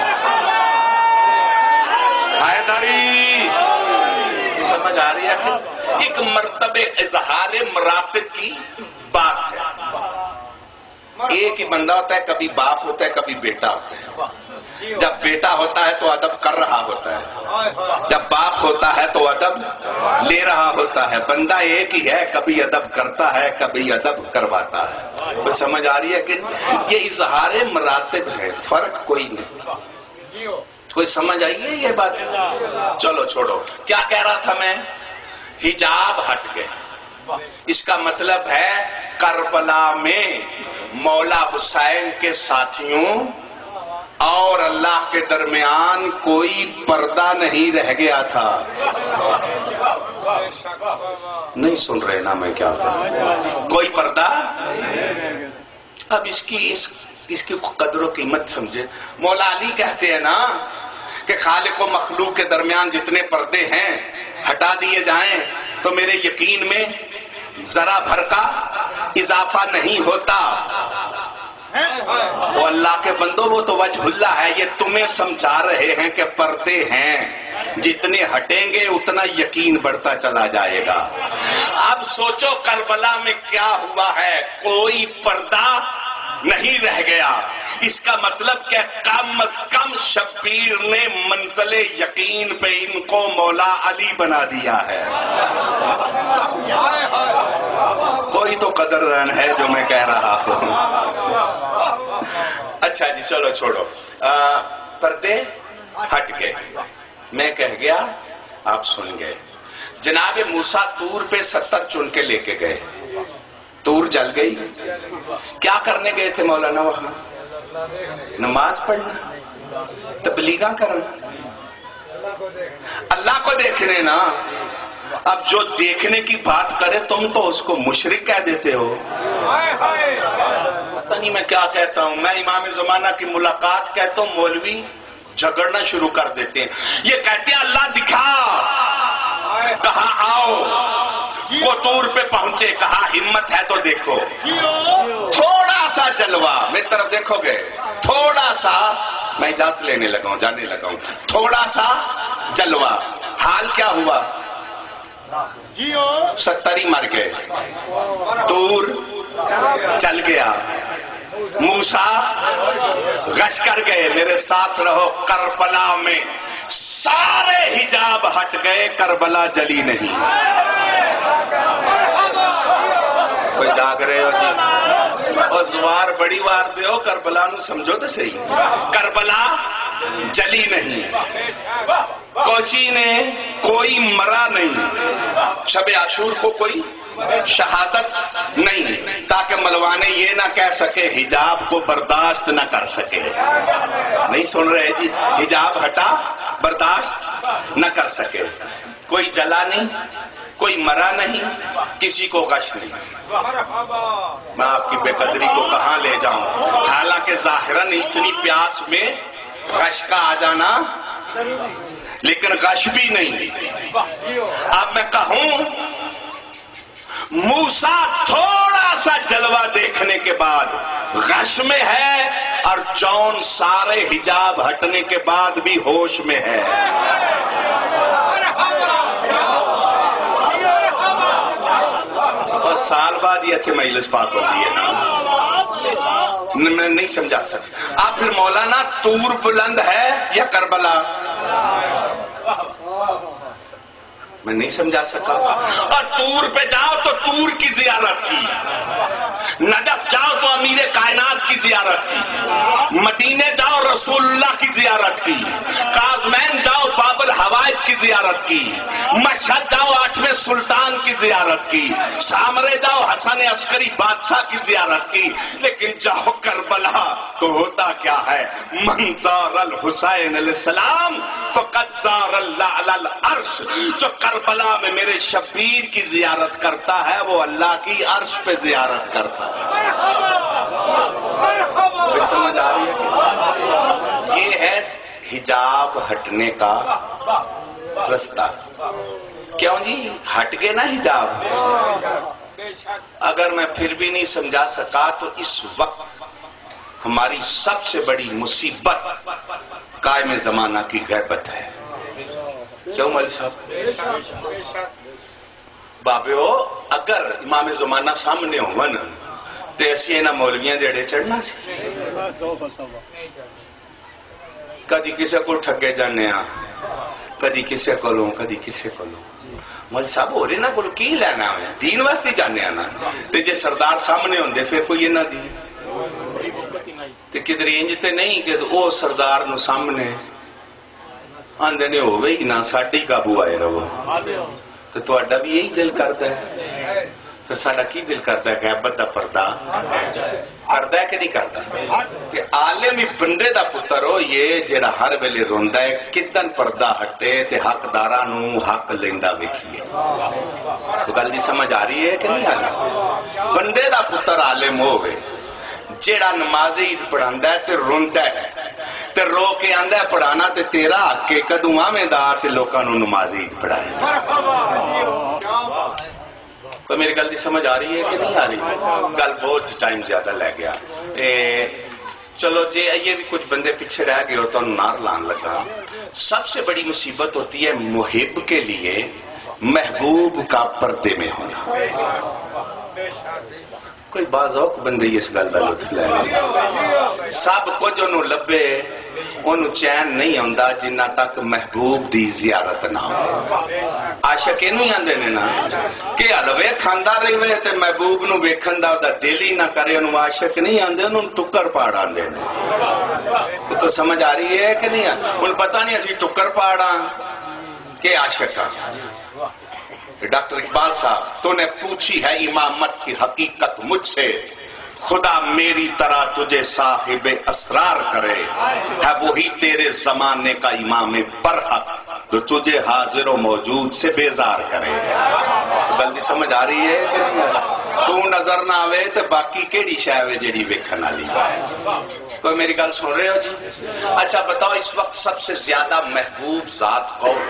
حیدری سمجھ آ رہی ہے کہ ایک مرتبہ اظہار مراتب کی بات ہے۔ ایک ہی بندہ ہوتا ہے، کبھی باپ ہوتا ہے کبھی بیٹا ہوتا ہے۔ جب بیٹا ہوتا ہے تو ادب کر رہا ہوتا ہے، جب باپ ہوتا ہے تو ادب لے رہا ہوتا ہے۔ بندہ ایک ہی ہے، کبھی ادب کرتا ہے کبھی ادب کرواتا ہے۔ تو سمجھ آ رہی ہے کہ یہ اظہار مراتب ہے، فرق کوئی نہیں۔ کوئی سمجھ آئی ہے یہ بات؟ چلو چھوڑو، کیا کہہ رہا تھا میں؟ حجاب ہٹ گئے، اس کا مطلب ہے کربلا میں مولا حسین کے ساتھیوں اور اللہ کے درمیان کوئی پردہ نہیں رہ گیا تھا. نہیں سن رہے نا میں کیا کہوں؟ کوئی پردہ. اب اس کی اس اس کی قدر و قیمت سمجھے. مولا علی کہتے ہیں نا کہ خالق و مخلوق کے درمیان جتنے پردے ہیں ہٹا دیے جائیں تو میرے یقین میں ذرا بھر کا اضافہ نہیں ہوتا. وہ اللہ کے بندوں وہ تو وجہ اللہ ہے. یہ تمہیں سمجھا رہے ہیں کہ پردے ہیں, جتنے ہٹیں گے اتنا یقین بڑھتا چلا جائے گا. اب سوچو کربلا میں کیا ہوا ہے, کوئی پردہ نہیں رہ گیا. اس کا مطلب کہ کم از کم شبیر نے منزل یقین پہ ان کو مولا علی بنا دیا ہے. کوئی تو قدردان ہے جو میں کہہ رہا ہوں. اچھا جی چلو چھوڑو, پردے ہٹ گئے, میں کہہ گیا آپ سن گئے. جناب موسیٰ طور پہ ستر چن کے لے کے گئے, طور جل گئی. کیا کرنے گئے تھے مولانا وہاں؟ نماز پڑھنا, تبلیغاں کرنا, اللہ کو دیکھنے نا. اب جو دیکھنے کی بات کرے تم تو اس کو مشرک کہہ دیتے ہو. پتہ نہیں میں کیا کہتا ہوں. میں امام زمانہ کی ملاقات کہتا ہوں, مولوی جھگڑنا شروع کر دیتے ہیں. یہ کہتے ہیں اللہ دکھا, کہا آؤ, کوتور پہ پہنچے, کہا ہمت ہے تو دیکھو. تھوڑا سا جلوہ میری طرف دیکھو گے, تھوڑا سا, میں اجازت لینے لگا ہوں, جانے لگا ہوں. تھوڑا سا جلوہ, حال کیا ہوا؟ ستری مر گئے, طور چل گیا, موسیٰ غش کر گئے. میرے ساتھ رہو, کربلا میں سارے حجاب ہٹ گئے, کربلا جلی نہیں. کوئی جاگ رہے ہو جی؟ اور زوار بڑی وار دے ہو, کربلا نو سمجھو تو صحیح. کربلا جلی نہیں, کوچی نے کوئی مرا نہیں, شب عاشور کو کوئی شہادت نہیں, تاکہ ملوانے یہ نہ کہہ سکے حجاب کو برداشت نہ کر سکے. نہیں سن رہے جی؟ حجاب ہٹا, برداشت نہ کر سکے. کوئی جلا نہیں, کوئی مرا نہیں, کسی کو غش نہیں. میں آپ کی بے قدری کو کہاں لے جاؤں؟ حالانکہ ظاہراً اتنی پیاس میں غش کا آ جانا, لیکن غش بھی نہیں. اب میں کہوں موسیٰ تھوڑا سا جلوہ دیکھنے کے بعد غش میں ہے, اور جون سارے حجاب ہٹنے کے بعد بھی ہوش میں ہے. اور سال بعد یہ تھے مجلس پاک ہوتی ہے نا, میں نہیں سمجھا سکتا. آپ پھر مولانا طور بلند ہے یا کربلا؟ میں نہیں سمجھا سکا. اور طور پہ جاؤ تو طور کی زیارت کی, نجف جاؤ تو امیر کائنات کی زیارت کی, مدینے جاؤ رسول اللہ کی زیارت کی, کاظمین جاؤ باب الحوائج کی زیارت کی, مشہد جاؤ آٹھویں سلطان کی زیارت کی, سامرے جاؤ حسن عسکری بادشاہ کی زیارت کی. لیکن جاؤ کربلا تو ہوتا کیا ہے؟ من زار الحسین علیہ السلام فقد زار اللہ علی العرش. جو کربلا میں میرے شبیر کی زیارت کرتا ہے وہ اللہ کی عرش پہ زیارت کرتا ہے. کوئی سمجھ آ رہی ہے کہ یہ ہے حجاب ہٹنے کا رستہ. کیوں جی ہٹ گئے نا حجاب؟ اگر میں پھر بھی نہیں سمجھا سکا تو اس وقت ہماری سب سے بڑی مصیبت قائم زمانہ کی غیبت ہے. کیوں مولوی صاحب؟ بابے ہو, اگر امام زمانہ سامنے ہو نا تو ایسی اینا مولویاں جڑے چڑھنا سی. کدی کسے کو ٹھگے جانے ہاں, کدی کسے کو لوں, کدی کسے کو لوں. مولوی صاحب ہو رہے نا کو کی لینا ہے, دین واسطے جانے آنا. تے جے سردار سامنے ہوندے پھر کوئی یہ نہ دی تے کدھر انج تے نہیں کہ او سردار نو سامنے آندے نے ہوئے ہی نہ ساڈی قابو آئے رہو. تو تہاڈا بھی یہی دل کرتا ہے پھر ساڈا کی دل کرتا ہے غیبت دا پردہ کردا ہے کہ نہیں کردا کہ عالم بندے دا پتر ہو یہ جڑا ہر ویلے روندا ہے کدن پردہ ہٹے تے حقداراں نو حق لیندا ویکھیے تو گل دی سمجھ آ رہی ہے کہ نہیں آ رہی بندے دا پتر عالم ہوے جیڑا نماز عید پڑھاندا ہے تے روندا ہے تے رو کے آندا ہے پڑھانا تے تیرا حق ہے کدوں آویں دا تے لوکاں نو نماز عید پڑھائے تو میری گل دی سمجھ آ رہی ہے کہ نہیں آ رہی گل بہت ٹائم زیادہ لے گیا اے چلو جی یہ بھی کچھ بندے پیچھے رہ گئے ہو تو نار لان لگا سب سے بڑی مصیبت ہوتی ہے محب کے لیے محبوب کا پردے میں ہونا کوئی بعض اوق بندے اس گل دا لطف لے لیں سب کچھ انہوں لبے انہوں چین نہیں ہوندا جنہ تک محبوب دی زیارت نہ ہو عاشق انہوں ہی آندے نے نا کہ حلوے کھاندا رہے تے محبوب نو ویکھن دا دا دل ہی نہ کرے انہوں عاشق نہیں آندے انہوں ٹکر پاڑ آندے نے تو سمجھ آ رہی ہے کہ نہیں انہوں پتہ نہیں اسی ٹکر پاڑاں کہ عاشق آ ڈاکٹر اقبال صاحب تو نے پوچھی ہے امامت کی حقیقت مجھ سے خدا میری طرح تجھے صاحب اسرار کرے ہے وہی تیرے زمانے کا امام برحق جو تجھے حاضر و موجود سے بیزار کرے گلدی سمجھ آ رہی ہے کہ نہیں تو نظر نہ آوے تو باقی کیڑی شاوے جیڑی ویکھن والی کوئی میری گل سن رہے ہو جی اچھا بتاؤ اس وقت سب سے زیادہ محبوب ذات کون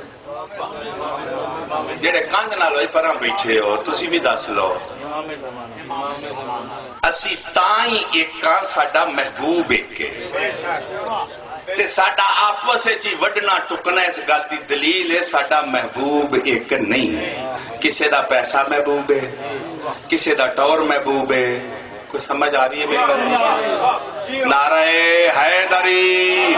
جیڑے کاندھ نال ہوئی پراں بیٹھے ہو تسی بھی دس لو اسی تائیں ایکاں ساڈا محبوب ایک تے ساڈا آپس چی وڈنا ٹکنا اس گل دی دلیل ہے ساڈا محبوب ایک نہیں کسے دا پیسہ محبوب ہے کسے دا ٹور محبوب ہے کوئی سمجھ آ رہی ہے میری گل نعرہ حیدری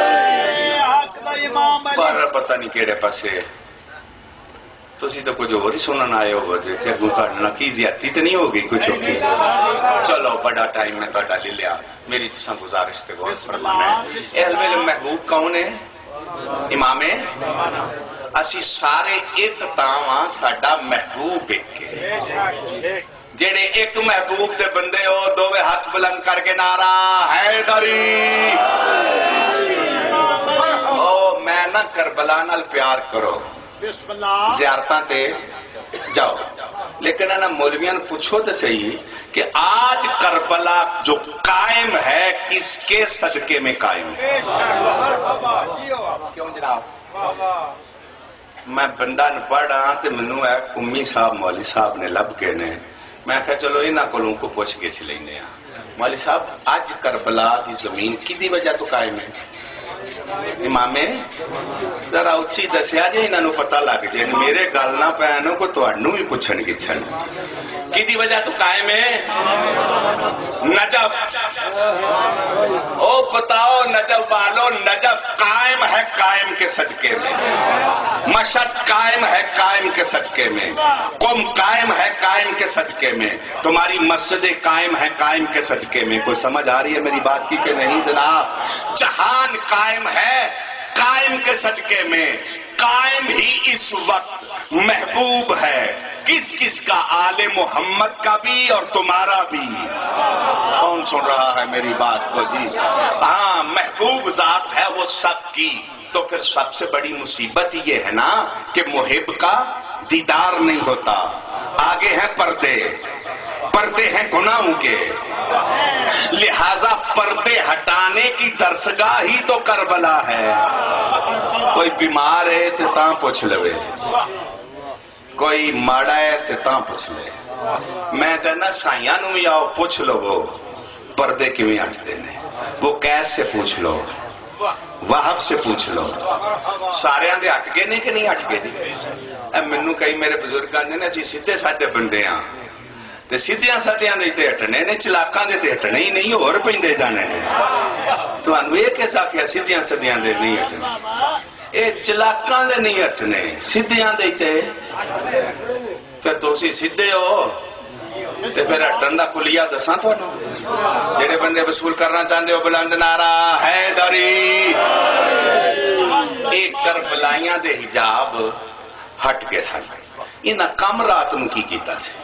پر پتہ نہیں کیڑے پاسے تسی تو کچھ اور ہی سنن آئے ہو تے اگوں تہاڈے کی زیادتی تے نہیں ہوگی کچھ ہوگی چلو بڑا ٹائم میں تہاڈا لے لیا میری تساں گزارش تے غور فرمانا ہے اے علم محبوب کون ہے امام اسی سارے ایک تاواں ساڈا محبوب ایک ہے جڑے ایک محبوب دے بندے ہو دوویں ہاتھ بلند کر کے نعرہ حیدری او میں نہ کربلا نال پیار کرو زیارتاں تے جاؤ لیکن انہاں مولویاں پوچھو تو صحیح کہ آج کربلا جو قائم ہے کس کے صدقے میں قائم ہے کیوں جناب میں بندہ نہ پڑھا تے منوں ہے کمی صاحب مولوی صاحب نے لب کے نے میں کہا چلو انہاں کولوں کو پوچھ کے چ لینے ہاں مولوی صاحب اج کربلا دی زمین کدی وجہ تو قائم ہے امام ذرا اچھی دسیا جی انہاں نو پتہ لگ جائے میرے گل نہ پین کو تہاڈوں بھی پوچھن گچھن کدی وجہ تو قائم ہے نجف او بتاؤ نجف والو نجف قائم ہے قائم کے صدقے میں مشہد قائم ہے قائم کے صدقے میں قم قائم ہے قائم کے صدقے میں تمہاری مسجد قائم ہے قائم کے صدقے میں کوئی سمجھ آ رہی ہے میری بات کی کہ نہیں جناب جہان قائم ہے قائم کے صدقے میں قائم ہی اس وقت محبوب ہے کس کس کا آل محمد کا بھی اور تمہارا بھی کون سن رہا ہے میری بات کو جی ہاں محبوب ذات ہے وہ سب کی تو پھر سب سے بڑی مصیبت یہ ہے نا کہ محب کا دیدار نہیں ہوتا آگے ہیں پردے پردے ہیں گناہوں کے لہذا پردے ہٹانے کی درسگاہ ہی تو کربلا ہے کوئی بیمار ہے تو تاں پوچھ لوے کوئی ماڑا ہے تو تاں پوچھ لے میں دینا سائیاں نو بھی آؤ پوچھ لو وہ پردے کیوں ہٹتے ہیں وہ کیس سے پوچھ لو وہب سے پوچھ لو سارے آندے ہٹ گئے نہیں کہ نہیں ہٹ گئے اے منو کئی میرے بزرگاں نے اسی سیدھے سادے بندے ہاں تے سیدھیاں سادیاں دے تے ہٹنے نے چلاکاں دے تے ہٹنے ہی نہیں اور پیندے جانے نے تانوں اے کیسا کہ سیدھیاں سادیاں دے نہیں ہٹنے اے چلاکاں دے نہیں ہٹنے سیدھیاں دے تے پھر تو اسی سیدھے ہو تے پھر ہٹن دا کلیہ دساں تانوں جڑے بندے وصول کرنا چاہندے ہو بلند نعرہ حیدری ایک کربلائیاں دے حجاب ہٹ کے سن انہاں کم رات نو کی کیتا سی؟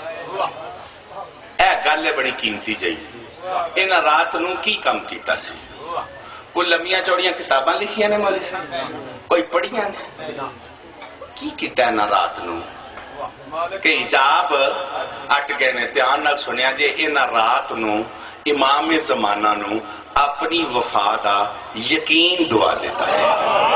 اے گل ہے بڑی قیمتی جئی، انہاں رات نو کی کم کیتا سی؟ کوئی لمیاں چوڑیاں کتاباں لکھیاں نے مولوی صاحب، کوئی پڑھیاں نے؟ کی کیتا انہاں رات نو کہ حجاب اٹ گئے نے؟ دھیان نال سنیا جے، انہاں رات نو امام زمانہ نو اپنی وفا دا یقین دعا دیتا سی۔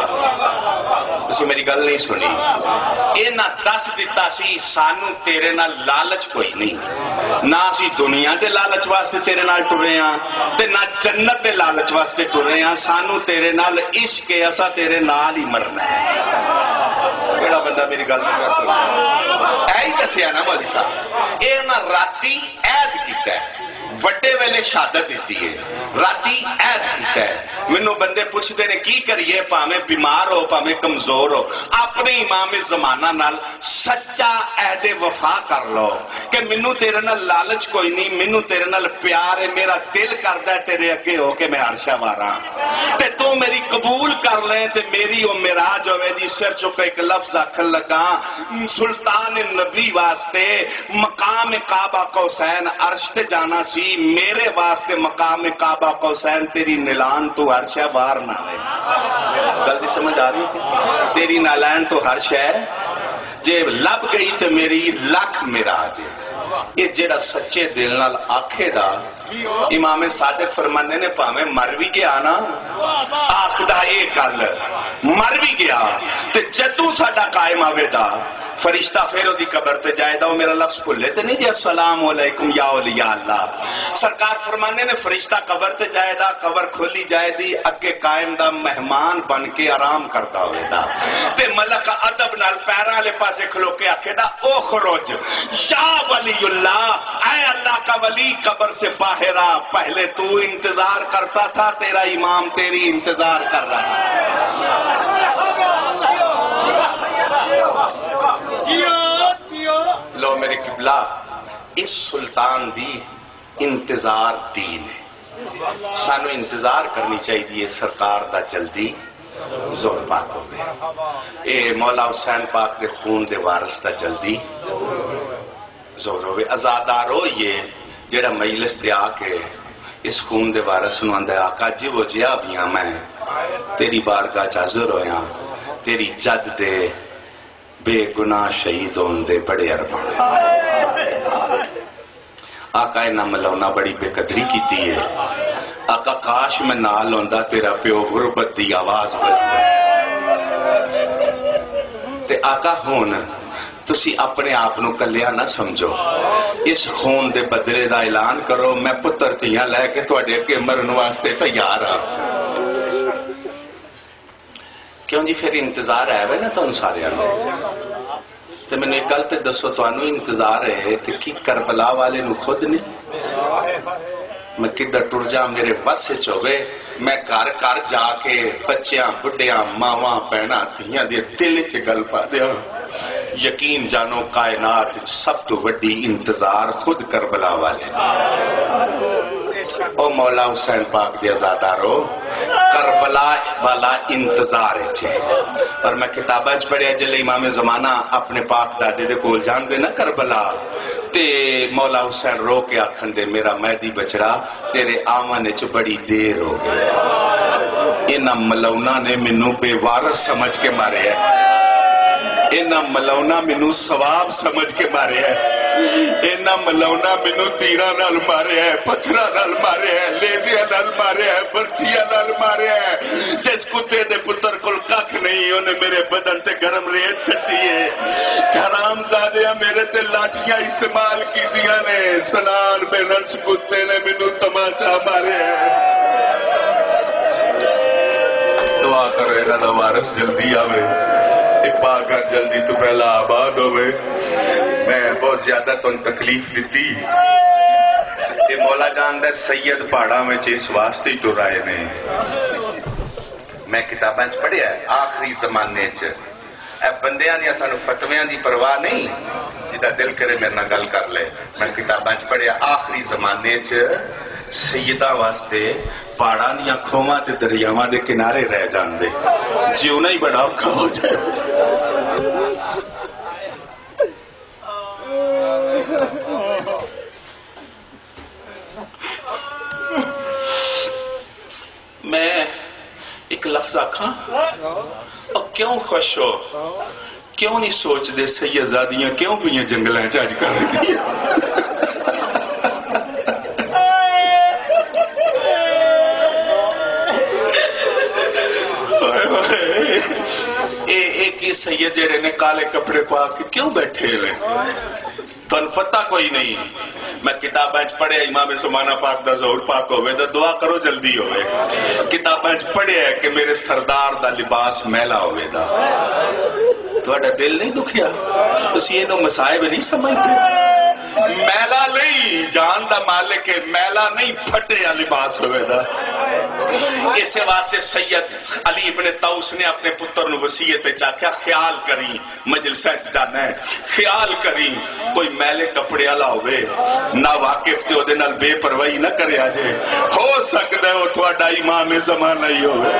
تسی میری گل نہیں سنی؟ انہاں دس دیتا سی سانو تیرے نال لالچ کوئی نہیں، نہ اسی دنیا دے لالچ واسطے تیرے نال ٹرے ہاں تے نہ جنت دے لالچ واسطے ٹرے ہاں، سانو تیرے نال عشق ہے، اسا تیرے نال ہی مرنا ہے۔ کیڑا بندہ میری گل نہیں سنتا؟ اے ہی دسیا نا مولوی صاحب، اے انہاں راتی عہد کیتا ہے، وڈے ویلے شہادت دیتی ہے، راتی عہد کیتا ہے۔ منو بندے پوچھ دے نے کی کریے، پاویں بیمار ہو پاویں کمزور ہو، اپنے امام زمانہ نال سچا عہد وفا کر لو کہ منو تیرے نال لالچ کوئی نہیں، منو تیرے نال پیار ہے، میرا دل کردا ہے تیرے اگے ہو کے میں عرشہ واراں تے تو میری قبول کر لیں تے میری او معراج ہوے جی سر چکے ایک لفظ آکھن لگا سلطان نبی واسطے مقام کعبہ قوسین عرش تے جانا سی، میرے واسطے مقام کعبہ قوسین تیری نلان تو ہر شے وار نہ ہوئے۔ گل دی سمجھ آ رہی ہے؟ تیری نالین تو ہر شے جے لب گئی تے میری لکھ معراج ہے۔ یہ جڑا سچے دل نال آکھے دا، امام صادق فرمانے نے پاویں مر بھی گیا نا، آکھدا اے گل مر بھی گیا تے جدوں ساڈا قائم آوے دا فرشتہ پھر دی قبر تے جائے دا، وہ میرا لفظ بھولے تے نہیں جی السلام علیکم یا اولیاء اللہ۔ سرکار فرمانے نے فرشتہ قبر تے جائے دا، قبر کھولی جائے دی، اگے قائم دا مہمان بن کے آرام کرتا ہوئے دا تے ملک ادب نال پیراں لے پاسے کھلو کے آکھے دا او خروج یا ولی اللہ، اے اللہ کا ولی قبر سے باہر آ، پہلے تو انتظار کرتا تھا، تیرا امام تیری انتظار کر رہا ہے۔ لو میرے قبلہ، اس سلطان دی انتظار دین ہے، سانو انتظار کرنی چاہیے سرکار دا جلدی زور پاک ہوئے، اے مولا حسین پاک دے خون دے وارث دا جلدی زور ہوئے۔ ازادارو یہ جڑا مجلس تے آکے اس خون دے وارث نو اندے آقا جی وہ جیا بیاں میں تیری بارگاہ حاضر ہویاں، تیری جد دے بے گناہ شہید ہون دے بڑے ارمان۔ آقا انہاں ملونا بڑی بے قدری کیتی ہے، آقا کاش میں نال ہوندا تیرا پیو غربت دی آواز بلدا تے آقا ہون تسی اپنے آپ نو کلیا نہ سمجھو، اس خون دے بدلے دا اعلان کرو میں پتر تیاں لے کے تواڈے اگے مرن واسطے تیار ہاں۔ کیوں جی پھر انتظار ہے نا تانوں سارے نو؟ تے مینوں ایک گل تے دسو، تانوں انتظار ہے تے کی کربلا والے نو خود نہیں؟ میں کدھر ٹر جا میرے بس وچ ہوے، میں گھر گھر جا کے بچیاں بڈھیاں ماواں بہناں دھیاں دے دل وچ گل پا دیاں، یقین جانو کائنات سب تو وڈی انتظار خود کربلا والے۔ او مولا حسین پاک دے ازادارو، کربلا والا انتظار ہے۔ اور میں کتاباں وچ پڑھیا جلے امام زمانہ اپنے پاک دادے دے کول جان دے نا کربلا تے مولا حسین رو کے آکھن دے میرا مہدی بچڑا تیرے آمن وچ بڑی دیر ہو گئی۔ انہاں ملونا نے مینوں بے وارث سمجھ کے مارے ہے، انہاں ملونا مینوں ثواب سمجھ کے مارے ہے، انہاں ملونا مینوں تیراں نال مارے ہے، پتھراں نال مارے ہے، لیزیاں نال مارے ہے، برچیاں نال مارے ہے۔ جس کتے دے پتر کول ککھ نہیں انہیں میرے بدن تے گرم ریت سٹی ہے، حرام زادیاں میرے تے لاٹھیاں استعمال کیتیاں نے، سنان بے نرس کتے نے مینوں تماچا مارے ہے۔ دعا کرو انہاں دا وارث جلدی آوے، پاکر جلدی تو پہلا آباد ہوئے۔ میں بہت زیادہ تو تکلیف دیتی، یہ مولا جان دے سید پاڑا میں چیس واسطے تو رائے نے۔ میں کتابیں پڑھیا ہے آخری زمانے چ اے بندیاں دیا سانو فتویاں دی پرواہ نہیں، جدا دل کرے میرے نہ گل کر لے۔ میں کتابیں پڑھیا آخری زمانے چ سیدہ واسطے پاڑاں دیا کھوواں تے دریاواں دے کنارے رہ جان دے، جیونا ہی بڑا اوکھا ہو جائے۔ آکھاں اور کیوں خوش ہو کیوں نہیں سوچ دے سیدزادیاں کیوں بھی جنگلیں چاج کر رہی ہیں ایک ہی سید جڑے نے کالے کپڑے پا کے کیوں بیٹھے لیں تو ان پتہ کوئی نہیں میں کتابیں پڑھے امام زمانہ پاک دا ظہور پاک ہوئے دا دعا کرو جلدی ہوئے کتابیں پڑھے ہے کہ میرے سردار دا لباس میلا ہوئے دا تو اڈا دل نہیں دکھیا تو سی انہوں مسائب نہیں سمجھتے میلا نہیں جان دا مالک ہے میلا نہیں پھٹے یا لباس ہوئے دا اسے واسطے سید علی ابن طوس نے اپنے پتر نو وصیت چاکیا خیال کریں مجلسہ جانا ہے خیال کریں کوئی میلے کپڑے والا ہوئے نہ واقف تے دے نال بے پرواہی نہ کرے آجے ہو سکتا ہے وہ تھوڑا امام زمانہ ہی ہوئے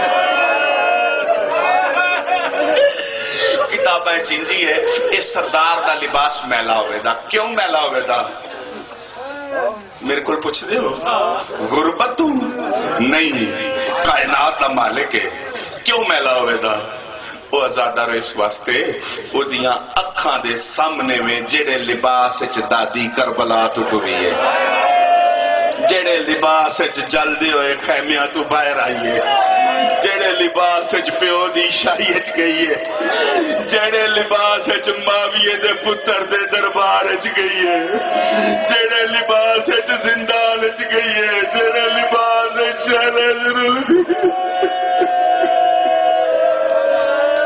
کتابیں چینجی ہے اس سردار دا لباس میلا ہوئے دا کیوں میلا ہوئے دا میرے کل پوچھ دے ہو غربت نہیں کائنات دا مالک ہے کیوں میلا ہوئے دا وہ ازادہ رو اس واسطے وہ دیاں اکھاں دے سامنے میں جڑے لباس اچھ دادی کربلا تو ٹوری ہے جڑے لباس اچھ جلدے ہوئے خیمیاں تو باہر آئیے جڑے لباس اچھ پیو دی شاہی اچھ گئی ہے جڑے لباس اچھ ماویے دے پتر دے دربار اچھ گئی ہے جڑے لباس اچھ زندان اچھ گئی ہے جڑے لباس اچھ شہر